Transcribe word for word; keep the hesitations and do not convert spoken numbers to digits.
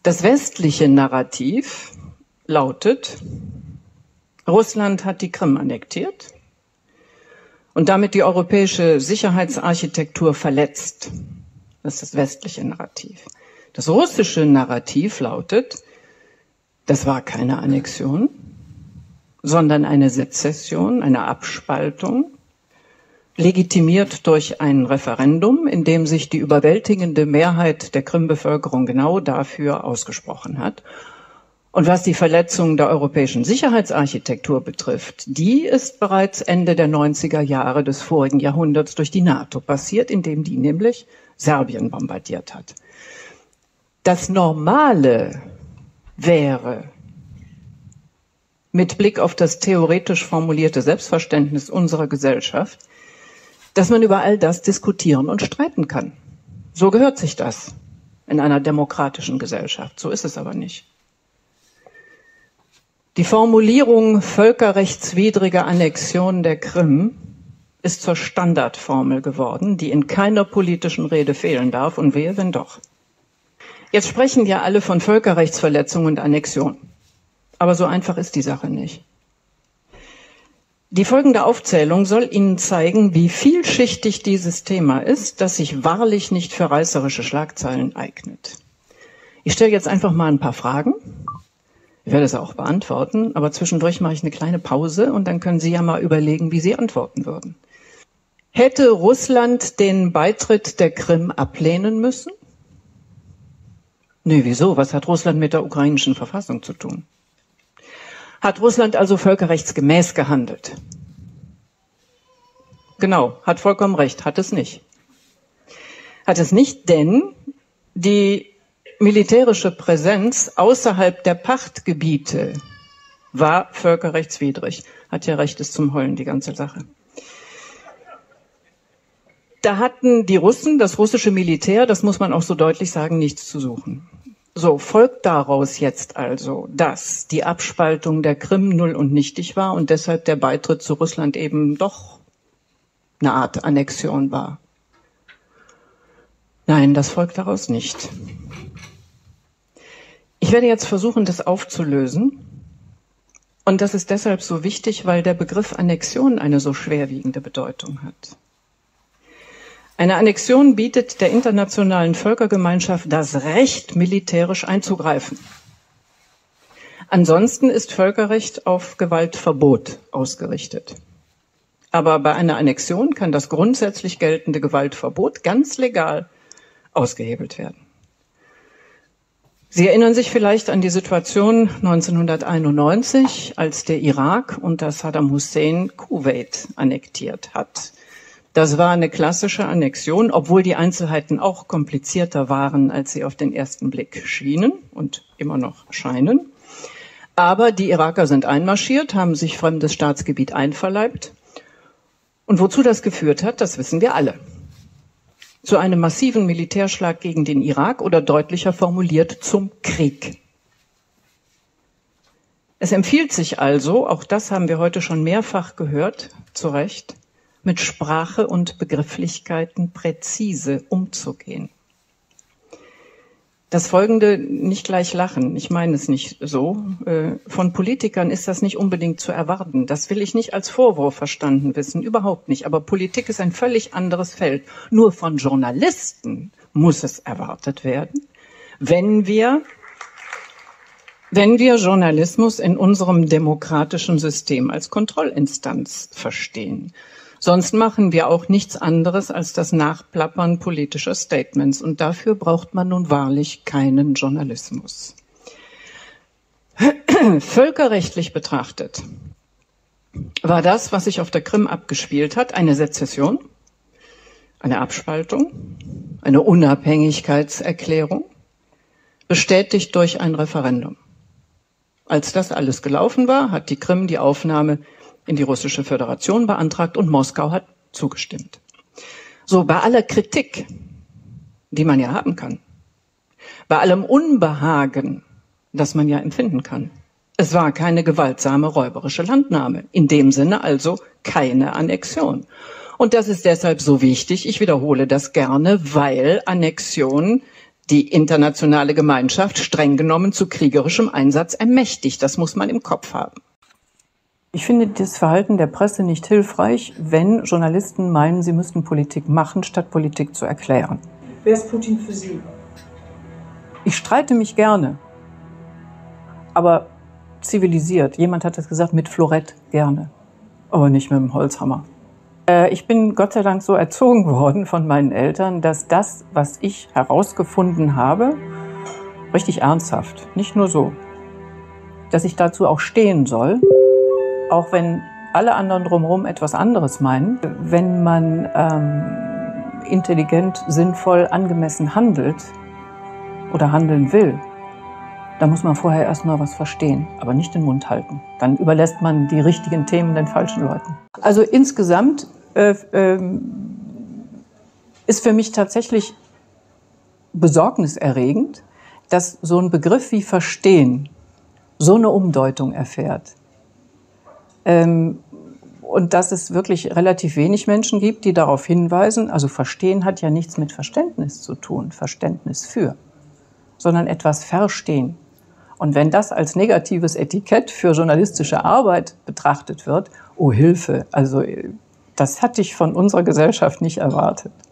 Das westliche Narrativ lautet, Russland hat die Krim annektiert und damit die europäische Sicherheitsarchitektur verletzt. Das ist das westliche Narrativ. Das russische Narrativ lautet, das war keine Annexion, sondern eine Sezession, eine Abspaltung, legitimiert durch ein Referendum, in dem sich die überwältigende Mehrheit der Krim-Bevölkerung genau dafür ausgesprochen hat. Und was die Verletzung der europäischen Sicherheitsarchitektur betrifft, die ist bereits Ende der neunziger Jahre des vorigen Jahrhunderts durch die NATO passiert, indem die nämlich Serbien bombardiert hat. Das Normale wäre, mit Blick auf das theoretisch formulierte Selbstverständnis unserer Gesellschaft, dass man über all das diskutieren und streiten kann. So gehört sich das in einer demokratischen Gesellschaft. So ist es aber nicht. Die Formulierung völkerrechtswidrige Annexion der Krim ist zur Standardformel geworden, die in keiner politischen Rede fehlen darf, und wehe, wenn doch. Jetzt sprechen ja alle von Völkerrechtsverletzung und Annexion. Aber so einfach ist die Sache nicht. Die folgende Aufzählung soll Ihnen zeigen, wie vielschichtig dieses Thema ist, das sich wahrlich nicht für reißerische Schlagzeilen eignet. Ich stelle jetzt einfach mal ein paar Fragen. Ich werde es auch beantworten, aber zwischendurch mache ich eine kleine Pause und dann können Sie ja mal überlegen, wie Sie antworten würden. Hätte Russland den Beitritt der Krim ablehnen müssen? Nee, wieso? Was hat Russland mit der ukrainischen Verfassung zu tun? Hat Russland also völkerrechtsgemäß gehandelt? Genau, hat vollkommen recht, hat es nicht. Hat es nicht, denn die militärische Präsenz außerhalb der Pachtgebiete war völkerrechtswidrig. Hat ja Recht, ist zum Heulen, die ganze Sache. Da hatten die Russen, das russische Militär, das muss man auch so deutlich sagen, nichts zu suchen. So, folgt daraus jetzt also, dass die Abspaltung der Krim null und nichtig war und deshalb der Beitritt zu Russland eben doch eine Art Annexion war? Nein, das folgt daraus nicht. Ich werde jetzt versuchen, das aufzulösen. Und das ist deshalb so wichtig, weil der Begriff Annexion eine so schwerwiegende Bedeutung hat. Eine Annexion bietet der internationalen Völkergemeinschaft das Recht, militärisch einzugreifen. Ansonsten ist Völkerrecht auf Gewaltverbot ausgerichtet. Aber bei einer Annexion kann das grundsätzlich geltende Gewaltverbot ganz legal ausgehebelt werden. Sie erinnern sich vielleicht an die Situation neunzehnhunderteinundneunzig, als der Irak unter Saddam Hussein Kuwait annektiert hat. Das war eine klassische Annexion, obwohl die Einzelheiten auch komplizierter waren, als sie auf den ersten Blick schienen und immer noch scheinen. Aber die Iraker sind einmarschiert, haben sich fremdes Staatsgebiet einverleibt. Und wozu das geführt hat, das wissen wir alle. Zu einem massiven Militärschlag gegen den Irak oder deutlicher formuliert zum Krieg. Es empfiehlt sich also, auch das haben wir heute schon mehrfach gehört, zu Recht, mit Sprache und Begrifflichkeiten präzise umzugehen. Das Folgende, nicht gleich lachen, ich meine es nicht so. Von Politikern ist das nicht unbedingt zu erwarten. Das will ich nicht als Vorwurf verstanden wissen, überhaupt nicht. Aber Politik ist ein völlig anderes Feld. Nur von Journalisten muss es erwartet werden, wenn wir, wenn wir Journalismus in unserem demokratischen System als Kontrollinstanz verstehen. Sonst machen wir auch nichts anderes als das Nachplappern politischer Statements. Und dafür braucht man nun wahrlich keinen Journalismus. Völkerrechtlich betrachtet war das, was sich auf der Krim abgespielt hat, eine Sezession, eine Abspaltung, eine Unabhängigkeitserklärung, bestätigt durch ein Referendum. Als das alles gelaufen war, hat die Krim die Aufnahme in die Russische Föderation beantragt und Moskau hat zugestimmt. So, bei aller Kritik, die man ja haben kann, bei allem Unbehagen, das man ja empfinden kann, es war keine gewaltsame räuberische Landnahme, in dem Sinne also keine Annexion. Und das ist deshalb so wichtig, ich wiederhole das gerne, weil Annexion die internationale Gemeinschaft streng genommen zu kriegerischem Einsatz ermächtigt. Das muss man im Kopf haben. Ich finde das Verhalten der Presse nicht hilfreich, wenn Journalisten meinen, sie müssten Politik machen, statt Politik zu erklären. Wer ist Putin für Sie? Ich streite mich gerne, aber zivilisiert. Jemand hat das gesagt, mit Florett gerne, aber nicht mit dem Holzhammer. Äh, ich bin Gott sei Dank so erzogen worden von meinen Eltern, dass das, was ich herausgefunden habe, richtig ernsthaft, nicht nur so, dass ich dazu auch stehen soll, auch wenn alle anderen drumherum etwas anderes meinen. Wenn man ähm, intelligent, sinnvoll, angemessen handelt oder handeln will, dann muss man vorher erstmal was verstehen, aber nicht den Mund halten. Dann überlässt man die richtigen Themen den falschen Leuten. Also insgesamt äh, äh, ist für mich tatsächlich besorgniserregend, dass so ein Begriff wie Verstehen so eine Umdeutung erfährt. Ähm, und dass es wirklich relativ wenig Menschen gibt, die darauf hinweisen, also Verstehen hat ja nichts mit Verständnis zu tun, Verständnis für, sondern etwas verstehen. Und wenn das als negatives Etikett für journalistische Arbeit betrachtet wird, oh Hilfe, also das hatte ich von unserer Gesellschaft nicht erwartet.